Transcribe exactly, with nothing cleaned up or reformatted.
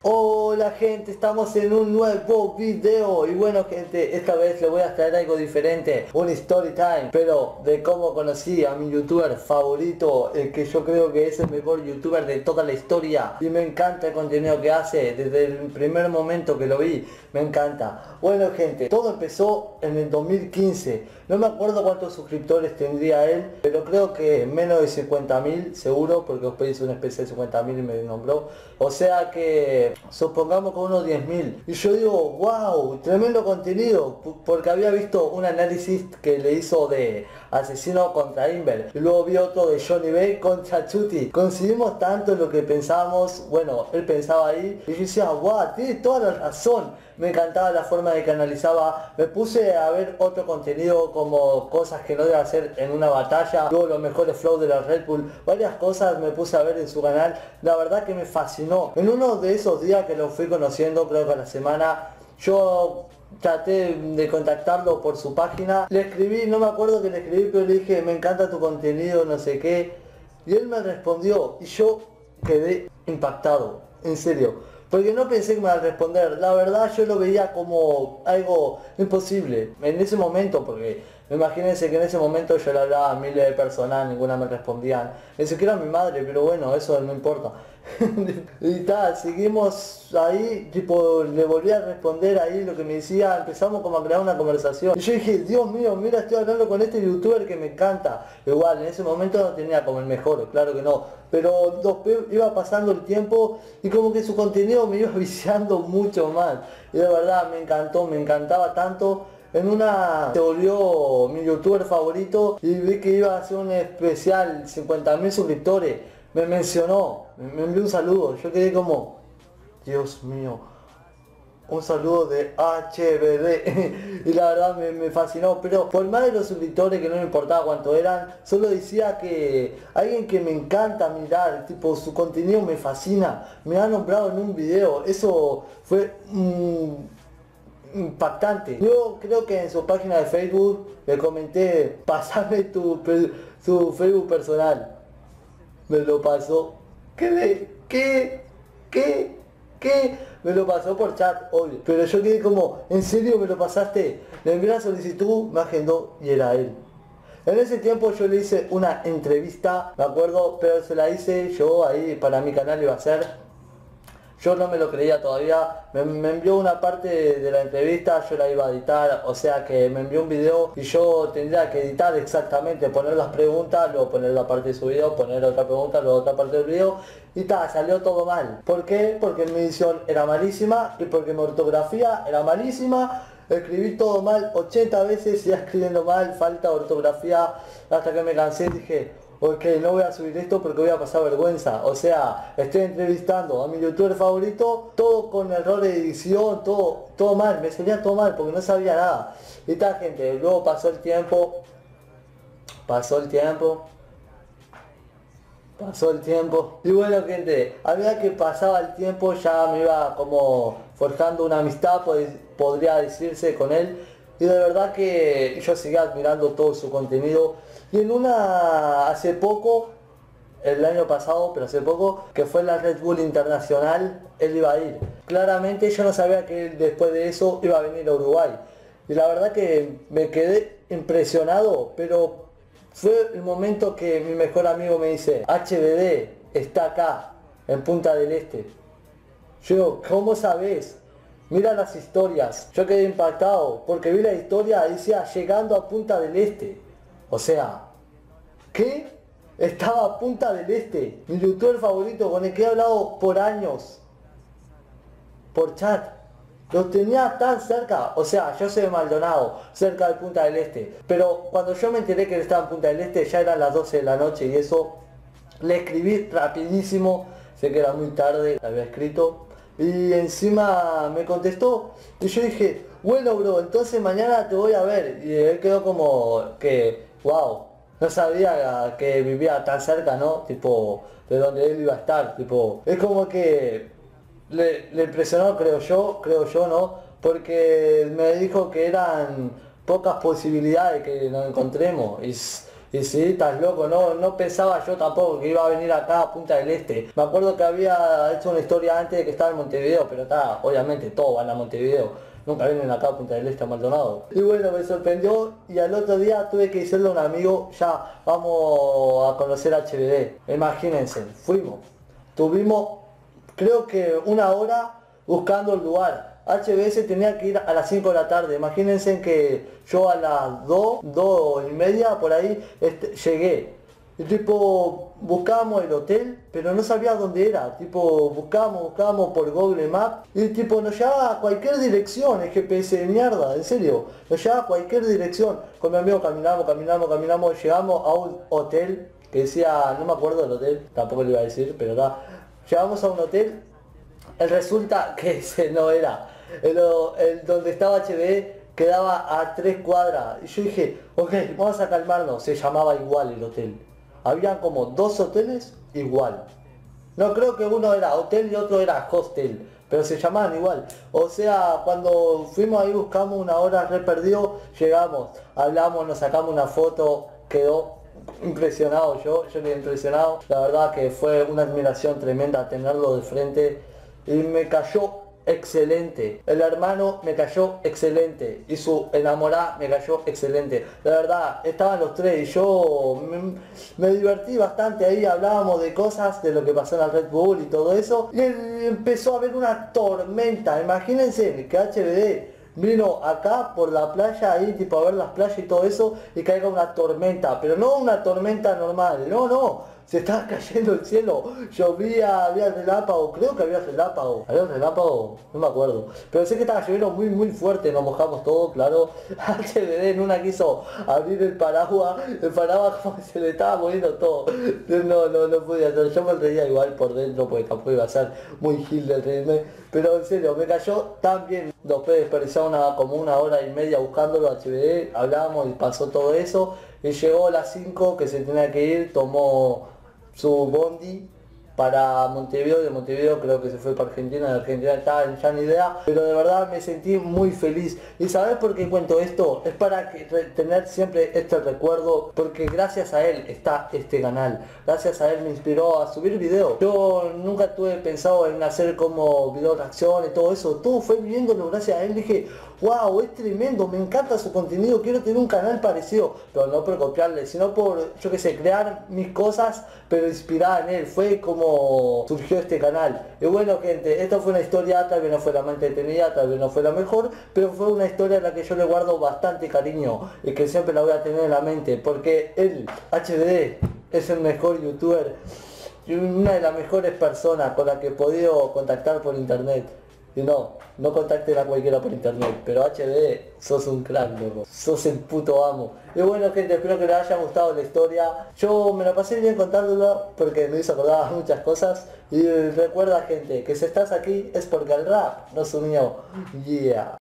Hola gente, estamos en un nuevo video y bueno gente, esta vez les voy a traer algo diferente, un story time, pero de cómo conocí a mi youtuber favorito, el que yo creo que es el mejor youtuber de toda la historia y me encanta el contenido que hace, desde el primer momento que lo vi, me encanta. Bueno gente, todo empezó en el dos mil quince, no me acuerdo cuántos suscriptores tendría él, pero creo que menos de cincuenta mil seguro, porque después hizo una especie de cincuenta mil y me nombró, o sea que supongamos con unos diez mil. Y yo digo, wow, tremendo contenido, porque había visto un análisis que le hizo de Asesino contra Inver, y luego vi otro de Johnny B contra Chuti. Coincidimos tanto en lo que pensábamos, bueno, él pensaba ahí, y yo decía, wow, tiene toda la razón. Me encantaba la forma de que analizaba, me puse a ver otro contenido como cosas que no debe hacer en una batalla, luego los mejores flows de la Red Bull, varias cosas me puse a ver en su canal, la verdad que me fascinó. En uno de esos días que lo fui conociendo, creo que a la semana, yo traté de contactarlo por su página, le escribí, no me acuerdo que le escribí, pero le dije, me encanta tu contenido, no sé qué, y él me respondió, y yo quedé impactado, en serio. Porque no pensé que me iba a responder, la verdad yo lo veía como algo imposible en ese momento, porque imagínense que en ese momento yo le hablaba a miles de personas, ninguna me respondían, ni siquiera mi madre, pero bueno, eso no importa. Y tal, seguimos ahí, tipo, le volví a responder ahí lo que me decía, empezamos como a crear una conversación. Y yo dije, Dios mío, mira, estoy hablando con este youtuber que me encanta. Igual, en ese momento no tenía como el mejor, claro que no. Pero después iba pasando el tiempo y como que su contenido me iba viciando mucho más. Y de verdad me encantó, me encantaba tanto. En una se volvió mi youtuber favorito y vi que iba a hacer un especial cincuenta mil suscriptores. Me mencionó, me envió un saludo, yo quedé como, Dios mío, un saludo de H B D y la verdad me, me fascinó, pero por más de los suscriptores que no me importaba cuánto eran, solo decía que alguien que me encanta mirar, tipo su contenido me fascina, me ha nombrado en un video, eso fue mmm, impactante. Yo creo que en su página de Facebook le comenté, pasame tu, tu Facebook personal. Me lo pasó. ¿Qué? Me, ¿Qué? ¿Qué? ¿Qué? Me lo pasó por chat, obvio. Pero yo quedé como, ¿en serio me lo pasaste? Le envié la solicitud, me agendó y era él. En ese tiempo yo le hice una entrevista, me acuerdo, pero se la hice yo ahí para mi canal iba a ser. Yo no me lo creía todavía, me, me envió una parte de, de la entrevista, yo la iba a editar, o sea que me envió un video y yo tendría que editar exactamente, poner las preguntas, luego poner la parte de su video, poner otra pregunta, luego otra parte del video y tal, salió todo mal. ¿Por qué? Porque mi edición era malísima y porque mi ortografía era malísima. Escribí todo mal ochenta veces y ya escribiendo mal, falta ortografía, hasta que me cansé y dije, ok, no voy a subir esto porque voy a pasar vergüenza. O sea, estoy entrevistando a mi youtuber favorito, todo con error de edición, todo, todo mal, me salía todo mal porque no sabía nada. Y tal gente, luego pasó el tiempo, pasó el tiempo, pasó el tiempo. Y bueno gente, a medida que pasaba el tiempo ya me iba como forjando una amistad, pues, podría decirse, con él. Y de verdad que yo seguía admirando todo su contenido. Y en una, hace poco, el año pasado, pero hace poco, que fue la Red Bull Internacional, él iba a ir. Claramente yo no sabía que él después de eso iba a venir a Uruguay. Y la verdad que me quedé impresionado, pero fue el momento que mi mejor amigo me dice, H B D está acá, en Punta del Este. Yo, ¿cómo sabes? Mira las historias. Yo quedé impactado porque vi la historia y decía llegando a Punta del Este. O sea, ¿qué? Estaba a Punta del Este, mi youtuber favorito con el que he hablado por años, por chat. Lo tenía tan cerca, o sea, yo soy de Maldonado, cerca de Punta del Este. Pero cuando yo me enteré que él estaba en Punta del Este, ya eran las doce de la noche y eso, le escribí rapidísimo, sé que era muy tarde, había escrito. Y encima me contestó y yo dije, bueno bro, entonces mañana te voy a ver. Y él quedó como que, wow, no sabía que vivía tan cerca, ¿no? Tipo, de donde él iba a estar, tipo, es como que le, le impresionó, creo yo, creo yo, ¿no? Porque me dijo que eran pocas posibilidades que nos encontremos. Y, Y sí, estás loco, no, no pensaba yo tampoco que iba a venir acá a Punta del Este. Me acuerdo que había hecho una historia antes de que estaba en Montevideo, pero está, obviamente todos van a Montevideo. Nunca vienen acá a Punta del Este a Maldonado. Y bueno, me sorprendió y al otro día tuve que decirle a un amigo, ya, vamos a conocer H B D. Imagínense, fuimos. Tuvimos, creo que una hora buscando el lugar. H B S tenía que ir a las cinco de la tarde. Imagínense que yo a las dos, dos y media por ahí este, llegué. Y tipo, buscábamos el hotel, pero no sabía dónde era. Tipo, buscábamos, buscábamos por Google Maps. Y tipo, nos llevaba a cualquier dirección, el G P S de mierda, en serio. Nos llevaba a cualquier dirección. Con mi amigo caminamos, caminamos, caminamos, llegamos a un hotel que decía, no me acuerdo del hotel, tampoco le iba a decir, pero acá. Llegamos a un hotel. El resulta que ese no era. El, el donde estaba H B E quedaba a tres cuadras. Y yo dije, ok, vamos a calmarnos. Se llamaba igual el hotel. Habían como dos hoteles igual. No, creo que uno era hotel y otro era hostel. Pero se llamaban igual. O sea, cuando fuimos ahí buscamos una hora re perdido. Llegamos, hablamos, nos sacamos una foto. Quedó impresionado yo. Yo quedé impresionado. La verdad que fue una admiración tremenda tenerlo de frente. Y me cayó excelente. El hermano me cayó excelente. Y su enamorada me cayó excelente. La verdad, estaban los tres y yo me, me divertí bastante ahí. Hablábamos de cosas, de lo que pasó en el Red Bull y todo eso. Y empezó a haber una tormenta. Imagínense que H B D vino acá por la playa ahí, tipo a ver las playas y todo eso, y caiga una tormenta. Pero no una tormenta normal, no, no. Se estaba cayendo el cielo, llovía, había relámpago, creo que había relámpago, había un relámpago, no me acuerdo, pero sé que estaba lloviendo muy muy fuerte, nos mojamos todo, claro. H B D en una quiso abrir el paraguas, el paraguas como que se le estaba moviendo todo, no, no, no podía hacer, yo me reía igual por dentro porque tampoco iba a ser muy gil de reírme, pero en serio, me cayó tan bien. Después desperdiciar una, como una hora y media buscándolo a H B D, hablamos y pasó todo eso, y llegó a las cinco que se tenía que ir, tomó su bondi para Montevideo. De Montevideo creo que se fue para Argentina, de Argentina estaba ya ni idea, pero de verdad me sentí muy feliz. ¿Y sabes por qué cuento esto? Es para que, tener siempre este recuerdo, porque gracias a él está este canal, gracias a él me inspiró a subir videos. Yo nunca tuve pensado en hacer como videos de acción y todo eso, todo fue viviéndolo gracias a él. Dije, wow, es tremendo, me encanta su contenido, quiero tener un canal parecido, pero no por copiarle, sino por, yo que sé, crear mis cosas, pero inspirada en él. Fue como surgió este canal. Y bueno, gente, esta fue una historia, tal vez no fue la más entretenida, tal vez no fue la mejor, pero fue una historia en la que yo le guardo bastante cariño y que siempre la voy a tener en la mente, porque él, H B D, es el mejor youtuber y una de las mejores personas con la que he podido contactar por internet. Y no, no contacten a cualquiera por internet, pero H B D, sos un crack, loco. Sos el puto amo. Y bueno, gente, espero que les haya gustado la historia. Yo me la pasé bien contándolo porque me hizo acordar muchas cosas. Y recuerda, gente, que si estás aquí es porque el rap nos unió. Yeah.